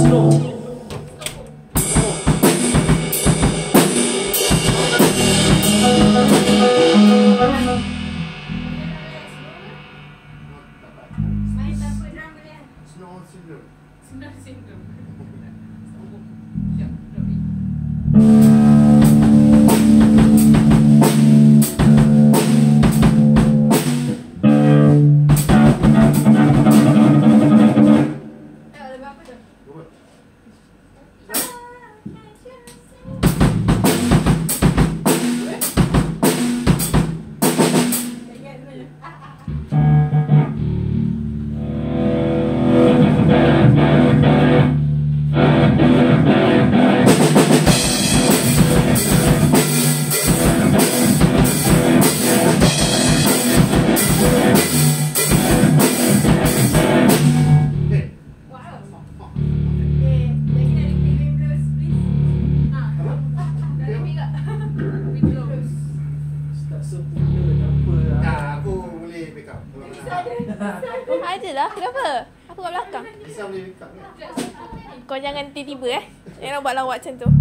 Ajalah, kenapa? Aku kat belakang. Kau jangan tiba-tiba jangan buat lawak macam tu.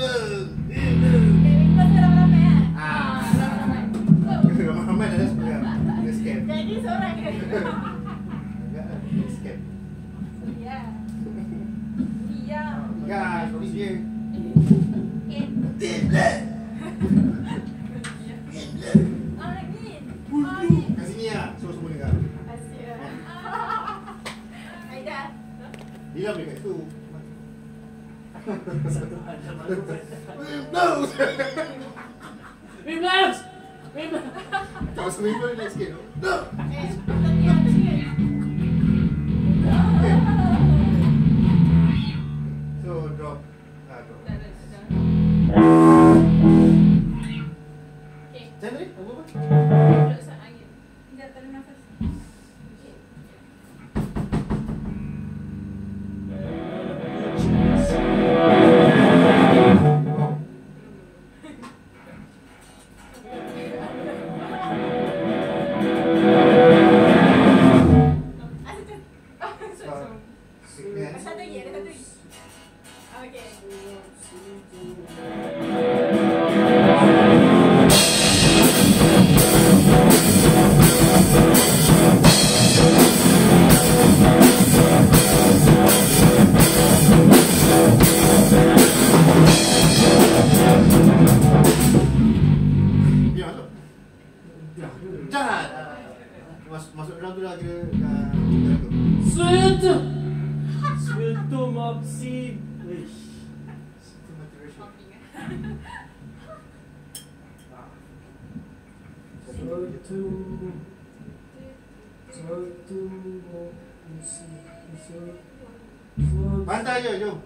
Ramai-ramai dah sebenarnya. Dia scam. Jadi seorang ke? Enggak, dia scam. Ya. Iya. Ya, sorry dia. Kat sini lah, so semua dengar. Aida. Diam dia kat situ. Remember! Kau seminggu ni sikit. Tapi ada sikit. Okay. So drop. Drop. Okay. Macam mana ni? Apa? Duduk saat angin. Tidak tarik nafas. Satu lagi, ada satu lagi. Okay. Biar masuk. Jangan. Masuk dalam tu dah kira tu. Suelto! Suelto Mopsy! Itu maturation. Suelto Mopsy. Pantai je, jom.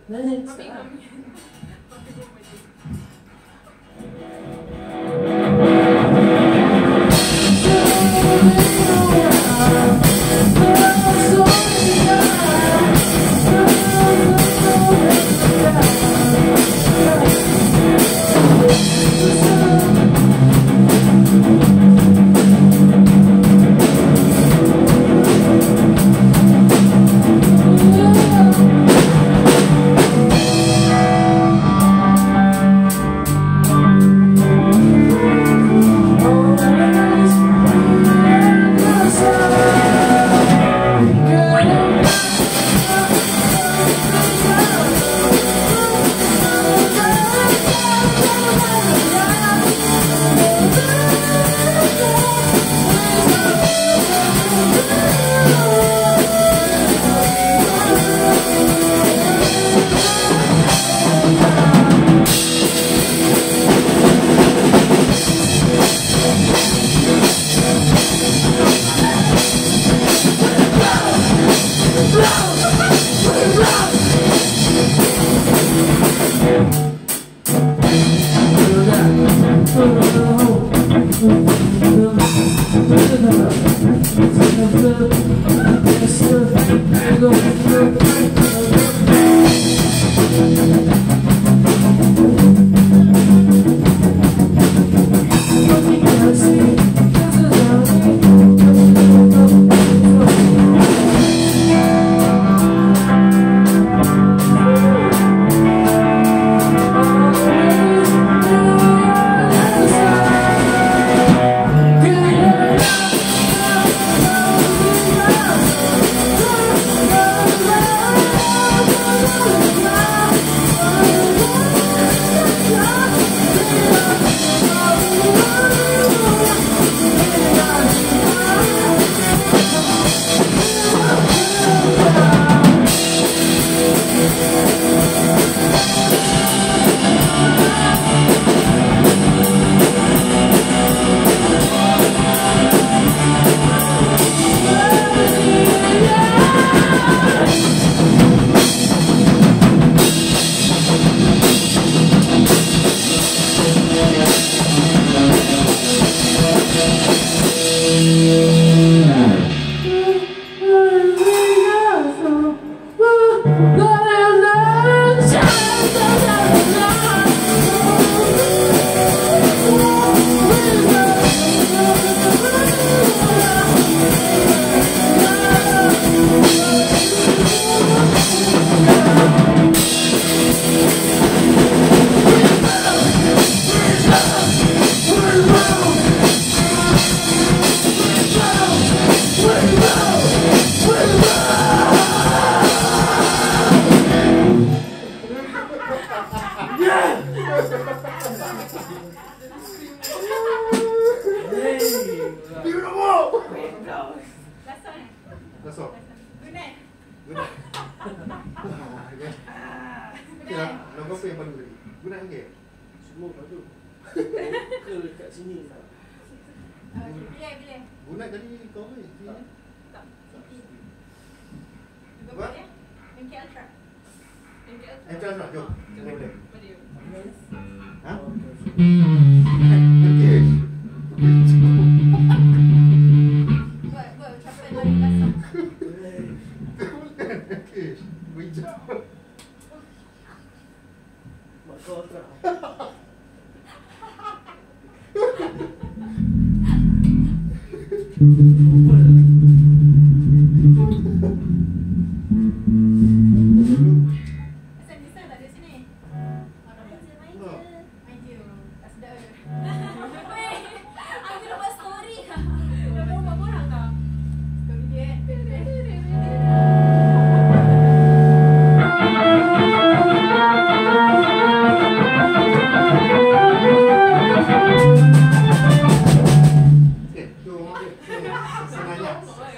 Dia nombor. Last one. Last one. Good night. Good night. Okay lah, nombor apa yang paling tadi? Good night okey? Semua padu. Ke dekat sini. Pilih. Good night tadi kau apa? Sini? Tak. Juga What? boleh. MK Ultra. MK Ultra, jom. Boleh. Ha? Buat ucapan lagi last song. Okey. Bijak. Mak kau tak. Asal Nisa tak ada sini? Main je. Tak sedap je. Weh, aku nak buat story. Dah berapa orang tau? Story dia. Okey, tu sebenarnya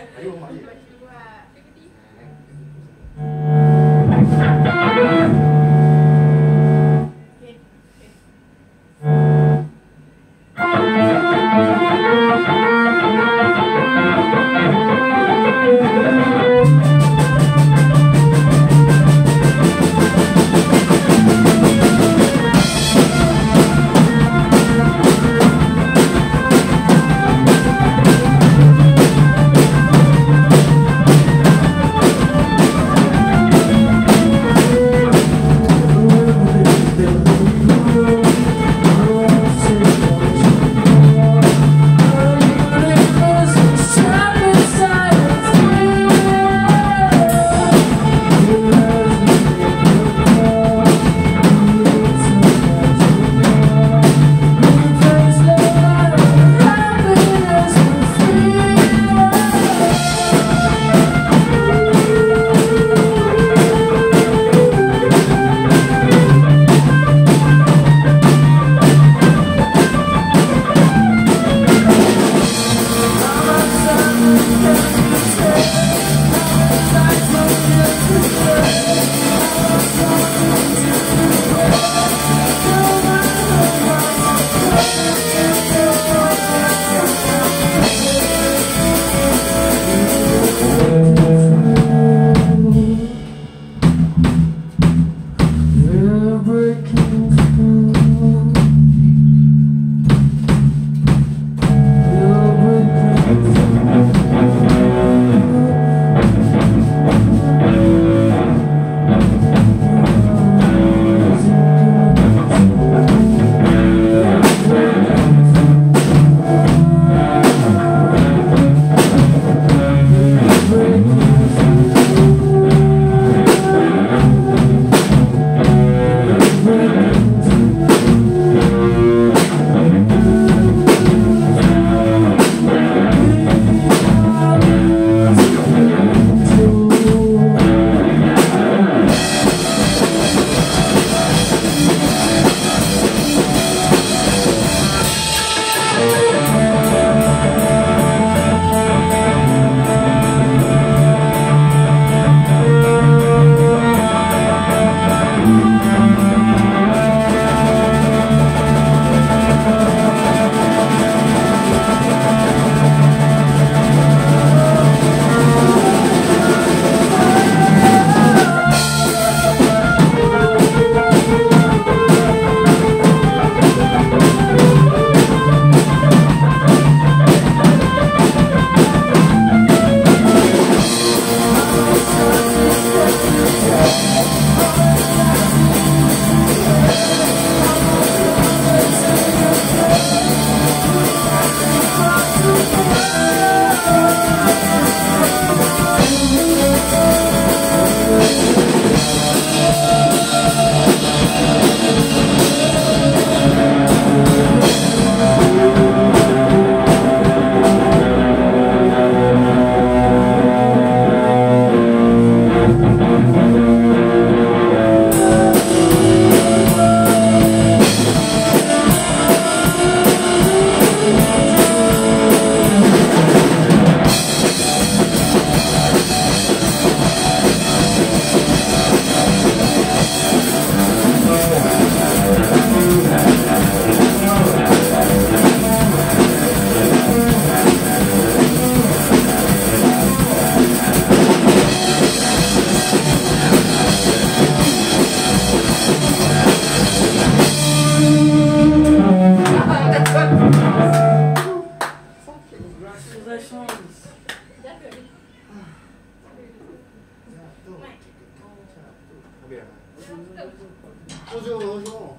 biar. Betul. Usung.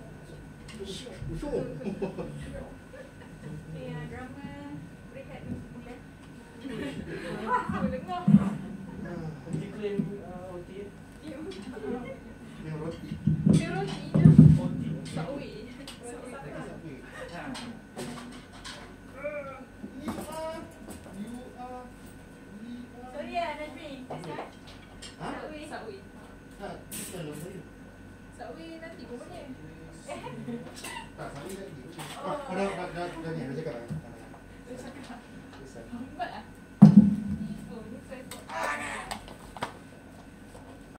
Okay, drama rehat boleh. Dengar. Nanti claim OT ya? Yang roti. Dia roti je. OT. Subway. Sorry ya, Najmi. Ha? Subway. Tak, bukan lah saya. Subway nanti pun boleh. Tak, saya lagi. Dah ni, dah cakap lah. Lambat lah.